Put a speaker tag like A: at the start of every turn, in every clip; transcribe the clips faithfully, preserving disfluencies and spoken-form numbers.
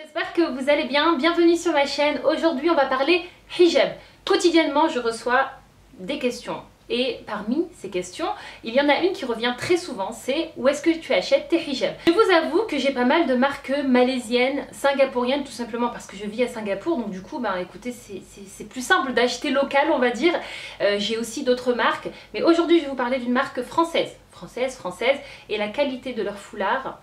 A: J'espère que vous allez bien, bienvenue sur ma chaîne. Aujourd'hui on va parler hijab. Quotidiennement je reçois des questions et parmi ces questions il y en a une qui revient très souvent, c'est où est-ce que tu achètes tes hijabs. Je vous avoue que j'ai pas mal de marques malaisiennes, singapouriennes, tout simplement parce que je vis à Singapour, donc du coup bah écoutez c'est plus simple d'acheter local on va dire. Euh, j'ai aussi d'autres marques mais aujourd'hui je vais vous parler d'une marque française, française, française et la qualité de leur foulard,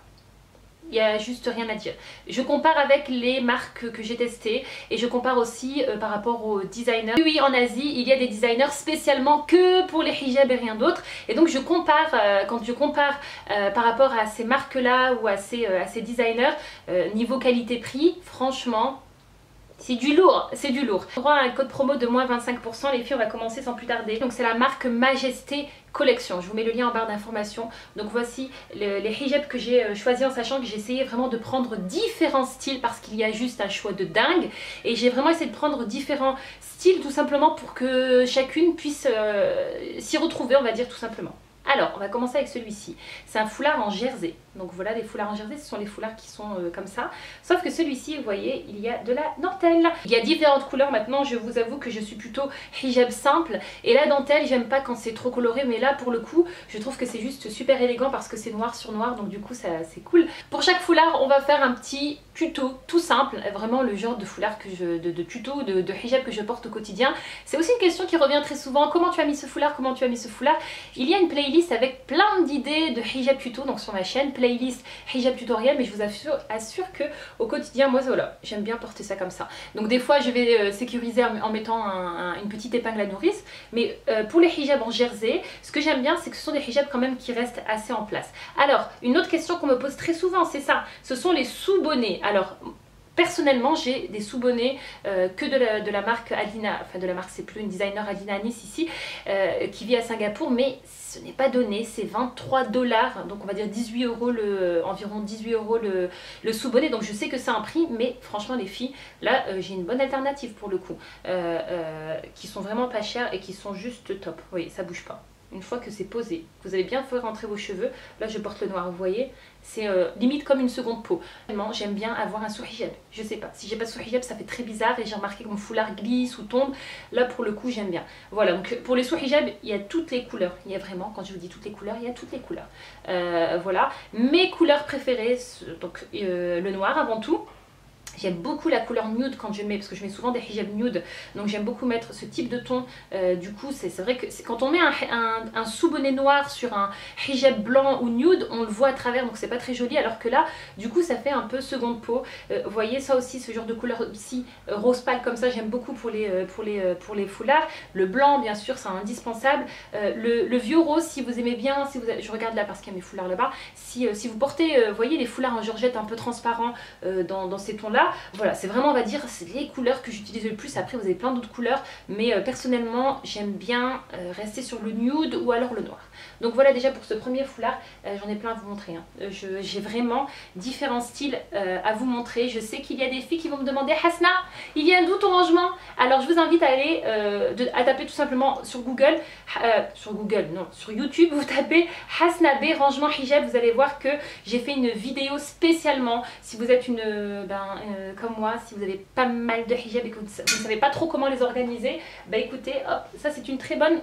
A: il n'y a juste rien à dire. Je compare avec les marques que j'ai testées et je compare aussi euh, par rapport aux designers. Oui, en Asie, il y a des designers spécialement que pour les hijabs et rien d'autre. Et donc je compare, euh, quand je compare euh, par rapport à ces marques-là ou à ces, euh, à ces designers, euh, niveau qualité-prix, franchement, c'est du lourd, c'est du lourd. On aura un code promo de moins vingt-cinq pour cent, les filles, on va commencer sans plus tarder. Donc c'est la marque Majesté Collection, je vous mets le lien en barre d'informations. Donc voici le, les hijabs que j'ai choisis en sachant que j'ai essayé vraiment de prendre différents styles parce qu'il y a juste un choix de dingue. Et j'ai vraiment essayé de prendre différents styles tout simplement pour que chacune puisse euh, s'y retrouver, on va dire tout simplement. Alors, on va commencer avec celui-ci. C'est un foulard en jersey. Donc voilà, les foulards en jersey, ce sont les foulards qui sont euh, comme ça. Sauf que celui-ci, vous voyez, il y a de la dentelle. Il y a différentes couleurs maintenant. Je vous avoue que je suis plutôt hijab simple. Et la dentelle, j'aime pas quand c'est trop coloré. Mais là, pour le coup, je trouve que c'est juste super élégant parce que c'est noir sur noir. Donc du coup, c'est cool. Pour chaque foulard, on va faire un petit tuto tout simple. Vraiment le genre de foulard que je, de, de tuto, de, de hijab que je porte au quotidien. C'est aussi une question qui revient très souvent. Comment tu as mis ce foulard? Comment tu as mis ce foulard? Il y a une playlist avec plein d'idées de hijab tuto donc sur ma chaîne, playlist hijab tutoriel, mais je vous assure, assure que au quotidien moi voilà, j'aime bien porter ça comme ça. Donc des fois je vais euh, sécuriser en, en mettant un, un, une petite épingle à nourrice, mais euh, pour les hijabs en jersey, ce que j'aime bien c'est que ce sont des hijabs quand même qui restent assez en place. Alors une autre question qu'on me pose très souvent c'est ça, ce sont les sous-bonnets. Alors personnellement, j'ai des sous-bonnets euh, que de la, de la marque Alina, enfin de la marque, c'est plus une designer Alina Nice ici, euh, qui vit à Singapour, mais ce n'est pas donné, c'est vingt-trois dollars, donc on va dire dix-huit euros, le, environ dix-huit euros le, le sous-bonnet, donc je sais que c'est un prix, mais franchement les filles, là euh, j'ai une bonne alternative pour le coup, euh, euh, qui sont vraiment pas chères et qui sont juste top, oui, ça bouge pas. Une fois que c'est posé, vous allez bien faire rentrer vos cheveux. Là je porte le noir, vous voyez, c'est euh, limite comme une seconde peau. J'aime bien avoir un sous-hijab, je sais pas, si j'ai pas de sous-hijab ça fait très bizarre et j'ai remarqué que mon foulard glisse ou tombe. Là pour le coup j'aime bien. Voilà, donc pour les sous-hijab il y a toutes les couleurs, il y a vraiment, quand je vous dis toutes les couleurs, il y a toutes les couleurs. Euh, voilà, mes couleurs préférées, donc euh, le noir avant tout. J'aime beaucoup la couleur nude quand je mets, parce que je mets souvent des hijabs nude, donc j'aime beaucoup mettre ce type de ton. Euh, du coup, c'est vrai que quand on met un, un, un sous-bonnet noir sur un hijab blanc ou nude, on le voit à travers, donc c'est pas très joli, alors que là, du coup, ça fait un peu seconde peau. Euh, vous voyez, ça aussi, ce genre de couleur aussi, euh, rose pâle comme ça, j'aime beaucoup pour les, euh, pour, les, euh, pour les foulards. Le blanc, bien sûr, c'est indispensable. Euh, le, le vieux rose, si vous aimez bien, si vous avez, je regarde là parce qu'il y a mes foulards là-bas, si, euh, si vous portez, euh, vous voyez, les foulards en georgette un peu transparents euh, dans, dans ces tons-là, voilà, c'est vraiment, on va dire, c'est les couleurs que j'utilise le plus. Après, vous avez plein d'autres couleurs, mais euh, personnellement, j'aime bien euh, rester sur le nude ou alors le noir. Donc voilà déjà pour ce premier foulard, euh, j'en ai plein à vous montrer. Hein. Euh, J'ai vraiment différents styles euh, à vous montrer. Je sais qu'il y a des filles qui vont me demander « Hasna, il vient d'où ton rangement ?» Alors je vous invite à aller, euh, de, à taper tout simplement sur Google, euh, sur Google, non, sur YouTube, vous tapez « Hasna B rangement hijab », vous allez voir que j'ai fait une vidéo spécialement, si vous êtes une, ben, euh, comme moi, si vous avez pas mal de hijab et que vous ne savez pas trop comment les organiser, bah écoutez, hop, ça c'est une très bonne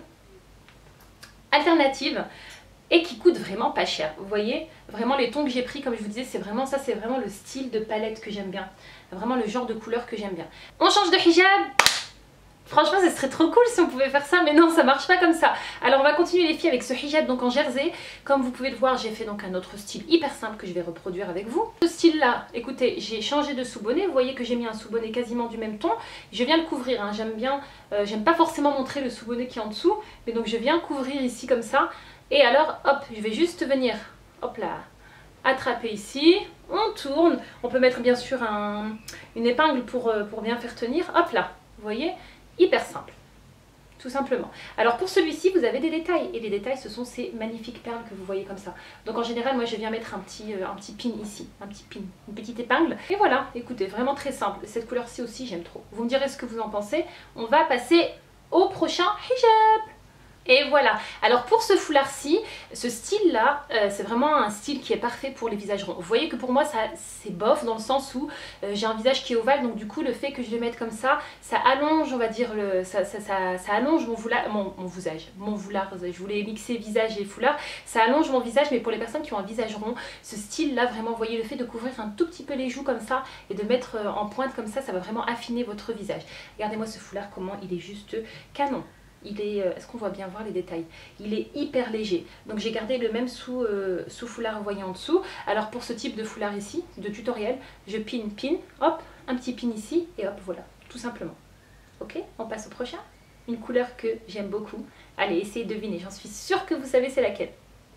A: alternative et qui coûte vraiment pas cher. Vous voyez, vraiment les tons que j'ai pris, comme je vous disais, c'est vraiment ça, c'est vraiment le style de palette que j'aime bien, vraiment le genre de couleur que j'aime bien. On change de hijab. Franchement, ce serait trop cool si on pouvait faire ça, mais non, ça marche pas comme ça. Alors on va continuer les filles avec ce hijab donc en jersey. Comme vous pouvez le voir, j'ai fait donc un autre style hyper simple que je vais reproduire avec vous. Ce style là, écoutez, j'ai changé de sous-bonnet. Vous voyez que j'ai mis un sous-bonnet quasiment du même ton. Je viens le couvrir, hein. J'aime bien, euh, j'aime pas forcément montrer le sous-bonnet qui est en dessous, mais donc je viens couvrir ici comme ça. Et alors, hop, je vais juste venir, hop là, attraper ici. On tourne. On peut mettre bien sûr un, une épingle pour, euh, pour bien faire tenir. Hop là, vous voyez, hyper simple, tout simplement. Alors pour celui-ci, vous avez des détails, et les détails, ce sont ces magnifiques perles que vous voyez comme ça. Donc en général, moi je viens mettre un petit, euh, un petit pin ici, un petit pin, une petite épingle. Et voilà, écoutez, vraiment très simple. Cette couleur-ci aussi, j'aime trop. Vous me direz ce que vous en pensez. On va passer au prochain hijab. Et voilà, alors pour ce foulard-ci, ce style-là, euh, c'est vraiment un style qui est parfait pour les visages ronds. Vous voyez que pour moi, ça c'est bof dans le sens où euh, j'ai un visage qui est ovale, donc du coup le fait que je le mette comme ça, ça allonge, on va dire, le, ça, ça, ça, ça allonge mon, foulard, mon, mon visage, mon foulard, je voulais mixer visage et foulard, ça allonge mon visage, mais pour les personnes qui ont un visage rond, ce style-là, vraiment, vous voyez, le fait de couvrir un tout petit peu les joues comme ça et de mettre en pointe comme ça, ça va vraiment affiner votre visage. Regardez-moi ce foulard, comment il est juste canon. Il est, est-ce qu'on voit bien voir les détails? Il est hyper léger. Donc j'ai gardé le même sous, euh, sous foulard envoyé en dessous. Alors pour ce type de foulard ici, de tutoriel, je pin, pin, hop, un petit pin ici et hop, voilà, tout simplement. Ok, on passe au prochain. Une couleur que j'aime beaucoup. Allez, essayez de deviner, j'en suis sûre que vous savez c'est laquelle.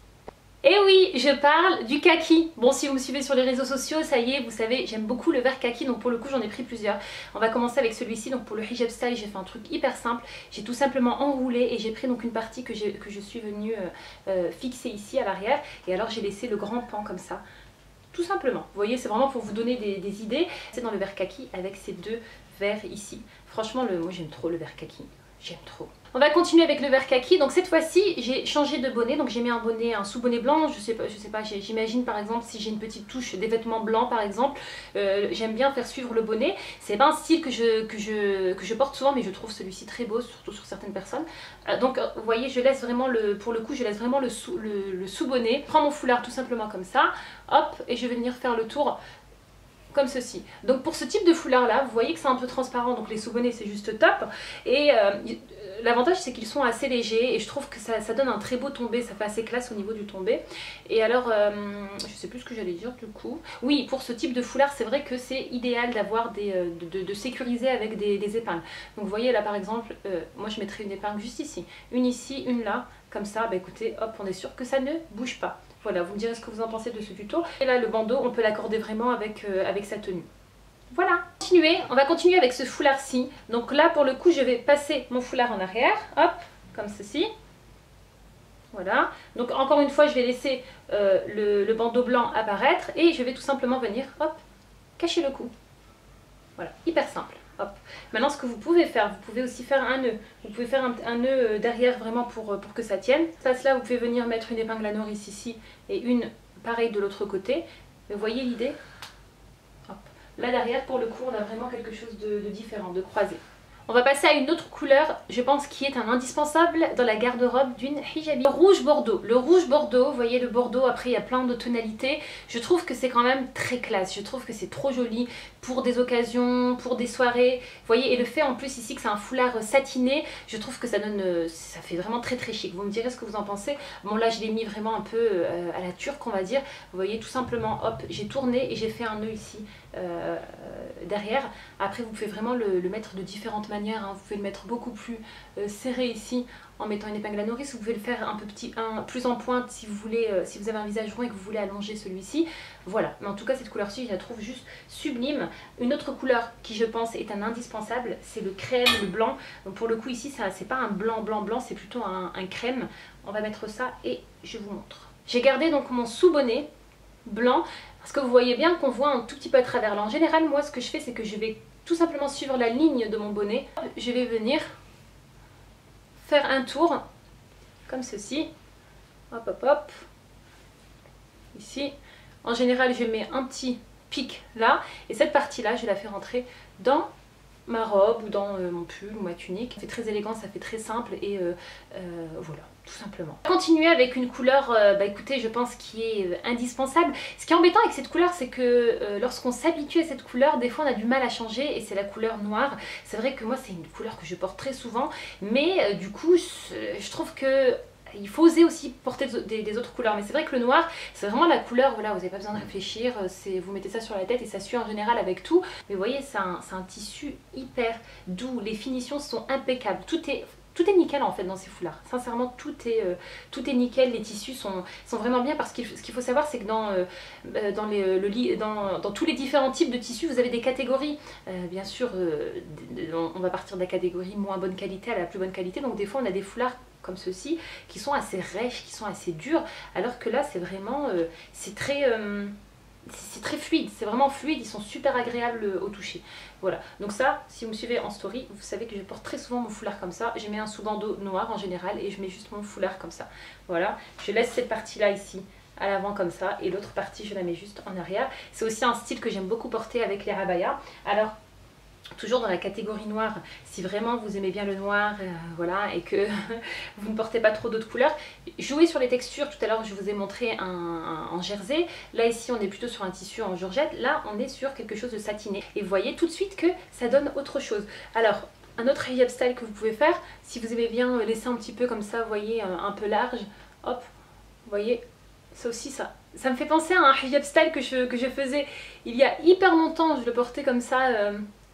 A: Et oui, je parle du kaki. Bon, si vous me suivez sur les réseaux sociaux, ça y est, vous savez, j'aime beaucoup le vert kaki, donc pour le coup j'en ai pris plusieurs. On va commencer avec celui-ci, donc pour le hijab style, j'ai fait un truc hyper simple. J'ai tout simplement enroulé et j'ai pris donc une partie que, que je suis venue euh, euh, fixer ici à l'arrière. Et alors j'ai laissé le grand pan comme ça, tout simplement. Vous voyez, c'est vraiment pour vous donner des, des idées. C'est dans le vert kaki avec ces deux verts ici. Franchement, le, moi j'aime trop le vert kaki. J'aime trop. On va continuer avec le vert kaki. Donc cette fois-ci, j'ai changé de bonnet. Donc j'ai mis un bonnet, un sous-bonnet blanc. Je sais pas, je sais pas. J'imagine par exemple si j'ai une petite touche des vêtements blancs par exemple. Euh, J'aime bien faire suivre le bonnet. C'est pas un style que je, que, je, que je porte souvent, mais je trouve celui-ci très beau, surtout sur certaines personnes. Euh, donc vous voyez, je laisse vraiment le, pour le coup, je laisse vraiment le sous, le, le sous-bonnet. Je prends mon foulard tout simplement comme ça. Hop, et je vais venir faire le tour comme ceci. Donc pour ce type de foulard là, vous voyez que c'est un peu transparent, donc les sous-bonnets c'est juste top. Et euh, l'avantage c'est qu'ils sont assez légers et je trouve que ça, ça donne un très beau tombé, ça fait assez classe au niveau du tombé. Et alors, euh, je sais plus ce que j'allais dire du coup. Oui, pour ce type de foulard, c'est vrai que c'est idéal d'avoir des, euh, de, de, de sécuriser avec des, des épingles. Donc vous voyez là par exemple, euh, moi je mettrais une épingle juste ici, une ici, une là, comme ça, bah écoutez, hop, on est sûr que ça ne bouge pas. Voilà, vous me direz ce que vous en pensez de ce tuto. Et là, le bandeau, on peut l'accorder vraiment avec, euh, avec sa tenue. Voilà. Continuer, on va continuer avec ce foulard-ci. Donc là, pour le coup, je vais passer mon foulard en arrière. Hop, comme ceci. Voilà. Donc encore une fois, je vais laisser euh, le, le bandeau blanc apparaître. Et je vais tout simplement venir, hop, cacher le cou. Voilà, hyper simple. Hop. Maintenant, ce que vous pouvez faire, vous pouvez aussi faire un nœud. Vous pouvez faire un, un nœud derrière vraiment pour, pour que ça tienne. Ça, cela, vous pouvez venir mettre une épingle à nourrice ici et une pareille de l'autre côté. Mais vous voyez l'idée? Là derrière, pour le coup, on a vraiment quelque chose de, de différent, de croisé. On va passer à une autre couleur, je pense, qui est un indispensable dans la garde-robe d'une hijabi. Le rouge bordeaux. Le rouge bordeaux, vous voyez le bordeaux, après il y a plein de tonalités. Je trouve que c'est quand même très classe, je trouve que c'est trop joli pour des occasions, pour des soirées. Vous voyez, et le fait en plus ici que c'est un foulard satiné, je trouve que ça donne, ça fait vraiment très très chic. Vous me direz ce que vous en pensez. Bon là je l'ai mis vraiment un peu euh, à la turque on va dire. Vous voyez tout simplement, hop, j'ai tourné et j'ai fait un nœud ici. Euh, derrière. Après vous pouvez vraiment le, le mettre de différentes manières, hein. Vous pouvez le mettre beaucoup plus euh, serré ici en mettant une épingle à nourrice, vous pouvez le faire un peu petit, un, plus en pointe si vous voulez, euh, si vous avez un visage rond et que vous voulez allonger celui-ci. Voilà, mais en tout cas cette couleur-ci je la trouve juste sublime. Une autre couleur qui je pense est un indispensable, c'est le crème, le blanc. Donc pour le coup ici c'est pas un blanc blanc blanc, c'est plutôt un, un crème. On va mettre ça et je vous montre. J'ai gardé donc mon sous-bonnet blanc parce que vous voyez bien qu'on voit un tout petit peu à travers. Là en général moi ce que je fais c'est que je vais tout simplement suivre la ligne de mon bonnet. Je vais venir faire un tour comme ceci, hop hop hop, ici. En général je mets un petit pic là et cette partie là je la fais rentrer dans ma robe ou dans euh, mon pull ou ma tunique. Ça fait très élégant, ça fait très simple et euh, euh, voilà, tout simplement. Continuer avec une couleur, euh, bah écoutez, je pense qui est euh, indispensable. Ce qui est embêtant avec cette couleur, c'est que euh, lorsqu'on s'habitue à cette couleur, des fois on a du mal à changer et c'est la couleur noire. C'est vrai que moi c'est une couleur que je porte très souvent, mais euh, du coup je, je trouve que il faut oser aussi porter des, des autres couleurs, mais c'est vrai que le noir c'est vraiment la couleur, voilà, vous n'avez pas besoin de réfléchir, vous mettez ça sur la tête et ça suit en général avec tout. Mais vous voyez c'est un, un tissu hyper doux, les finitions sont impeccables, tout est, tout est nickel en fait dans ces foulards, sincèrement tout est, euh, tout est nickel, les tissus sont, sont vraiment bien parce que ce qu'il faut savoir c'est que dans, euh, dans, les, le, dans, dans tous les différents types de tissus vous avez des catégories, euh, bien sûr euh, on va partir de la catégorie moins bonne qualité à la plus bonne qualité, donc des fois on a des foulards comme ceci, qui sont assez rêches, qui sont assez durs, alors que là c'est vraiment, euh, c'est très, euh, c'est très fluide, c'est vraiment fluide, ils sont super agréables au toucher. Voilà, donc ça, si vous me suivez en story, vous savez que je porte très souvent mon foulard comme ça. Je mets un sous-bandeau noir en général et je mets juste mon foulard comme ça. Voilà, je laisse cette partie-là ici à l'avant comme ça et l'autre partie je la mets juste en arrière. C'est aussi un style que j'aime beaucoup porter avec les rabayas. Alors, toujours dans la catégorie noire, si vraiment vous aimez bien le noir, euh, voilà, et que vous ne portez pas trop d'autres couleurs, jouez sur les textures. Tout à l'heure je vous ai montré un, un, un jersey, là ici on est plutôt sur un tissu en georgette, là on est sur quelque chose de satiné, et vous voyez tout de suite que ça donne autre chose. Alors, un autre hijab style que vous pouvez faire, si vous aimez bien laisser un petit peu comme ça, vous voyez, un peu large, hop, vous voyez, ça aussi, ça, ça me fait penser à un hijab style que je, que je faisais il y a hyper longtemps. Je le portais comme ça, euh,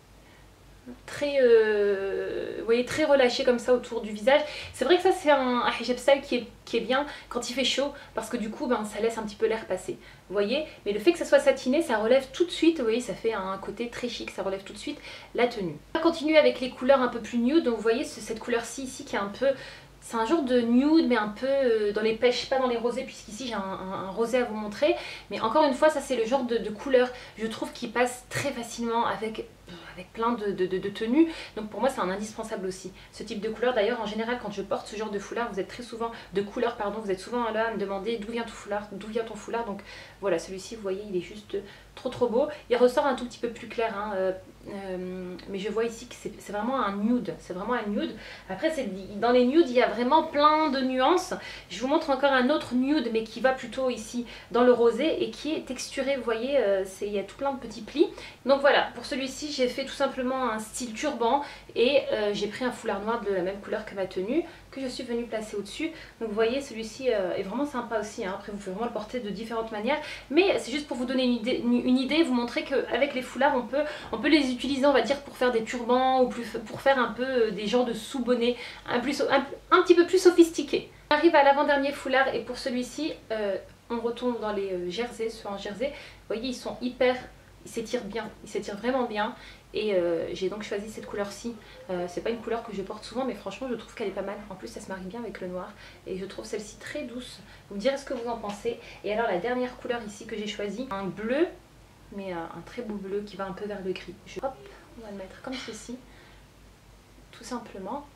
A: très, euh, vous voyez, très relâché comme ça autour du visage. C'est vrai que ça c'est un, un hijab style qui est, qui est bien quand il fait chaud, parce que du coup ben, ça laisse un petit peu l'air passer, vous voyez. Mais le fait que ça soit satiné, ça relève tout de suite, vous voyez, ça fait un côté très chic, ça relève tout de suite la tenue. On va continuer avec les couleurs un peu plus nude. Donc vous voyez cette couleur-ci ici qui est un peu... C'est un genre de nude, mais un peu dans les pêches, pas dans les rosés, puisqu'ici j'ai un, un, un rosé à vous montrer. Mais encore une fois, ça c'est le genre de, de couleur, je trouve, qui passe très facilement avec, avec plein de, de, de, de tenues. Donc pour moi c'est un indispensable aussi, ce type de couleur. D'ailleurs en général quand je porte ce genre de foulard, vous êtes très souvent, de couleur pardon, vous êtes souvent là à me demander d'où vient ton foulard, d'où vient ton foulard. Donc voilà, celui-ci vous voyez il est juste trop trop beau. Il ressort un tout petit peu plus clair, hein, euh, euh, mais je vois ici que c'est vraiment un nude, c'est vraiment un nude. Après dans les nudes il y a vraiment plein de nuances. Je vous montre encore un autre nude, mais qui va plutôt ici dans le rosé et qui est texturé, vous voyez, euh, il y a tout plein de petits plis. Donc voilà, pour celui-ci j'ai fait tout simplement un style turban et euh, j'ai pris un foulard noir de la même couleur que ma tenue, que je suis venue placer au-dessus. Donc vous voyez, celui-ci euh, est vraiment sympa aussi, hein. Après vous pouvez vraiment le porter de différentes manières, mais c'est juste pour vous donner une idée, une idée, vous montrer qu'avec les foulards on peut, on peut les utiliser, on va dire, pour faire des turbans ou plus, pour faire un peu des genres de sous-bonnets un, plus, un, un petit peu plus sophistiqués. On arrive à l'avant-dernier foulard et pour celui-ci euh, on retombe dans les euh, jerseys, sur un jersey. Vous voyez, ils sont hyper, ils s'étirent bien, ils s'étirent vraiment bien. Et euh, j'ai donc choisi cette couleur-ci. Euh, c'est pas une couleur que je porte souvent, mais franchement je trouve qu'elle est pas mal. En plus ça se marie bien avec le noir. Et je trouve celle-ci très douce. Vous me direz ce que vous en pensez. Et alors la dernière couleur ici que j'ai choisie, un bleu, mais euh, un très beau bleu qui va un peu vers le gris. Je... Hop, on va le mettre comme ceci. Tout simplement.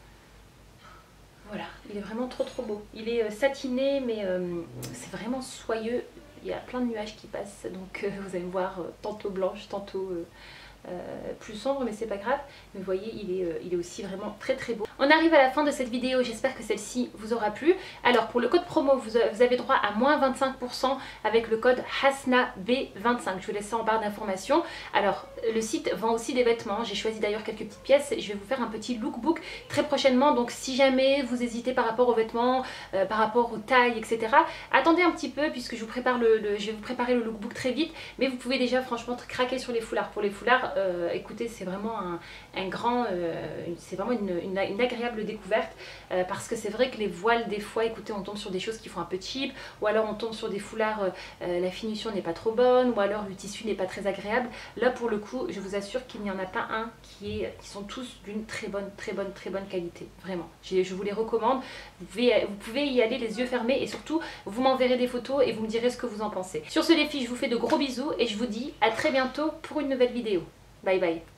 A: Voilà, il est vraiment trop trop beau. Il est euh, satiné, mais euh, c'est vraiment soyeux. Il y a plein de nuages qui passent, donc euh, vous allez me voir euh, tantôt blanche, tantôt euh, euh, plus sombre, mais c'est pas grave. Mais vous voyez, il est, euh, il est aussi vraiment très très beau. On arrive à la fin de cette vidéo, j'espère que celle-ci vous aura plu. Alors pour le code promo, vous, vous avez droit à moins vingt-cinq pour cent avec le code Hasna B vingt-cinq. Je vous laisse ça en barre d'informations. Alors le site vend aussi des vêtements, j'ai choisi d'ailleurs quelques petites pièces. Je vais vous faire un petit lookbook très prochainement, donc si jamais vous hésitez par rapport aux vêtements, euh, par rapport aux tailles, et cetera, attendez un petit peu puisque je vous prépare le, le, je vais vous préparer le lookbook très vite. Mais vous pouvez déjà franchement craquer sur les foulards. Pour les foulards, euh, écoutez, c'est vraiment un, un grand, euh, c'est vraiment une, une, une agréable découverte, euh, parce que c'est vrai que les voiles des fois, écoutez, on tombe sur des choses qui font un peu cheap, ou alors on tombe sur des foulards, euh, la finition n'est pas trop bonne, ou alors le tissu n'est pas très agréable. Là pour le coup, je vous assure qu'il n'y en a pas un qui, est, qui sont tous d'une très bonne, très bonne, très bonne qualité, vraiment. Je vous les recommande, vous pouvez, vous pouvez y aller les yeux fermés et surtout vous m'enverrez des photos et vous me direz ce que vous en pensez. Sur ce les filles, je vous fais de gros bisous et je vous dis à très bientôt pour une nouvelle vidéo. Bye bye.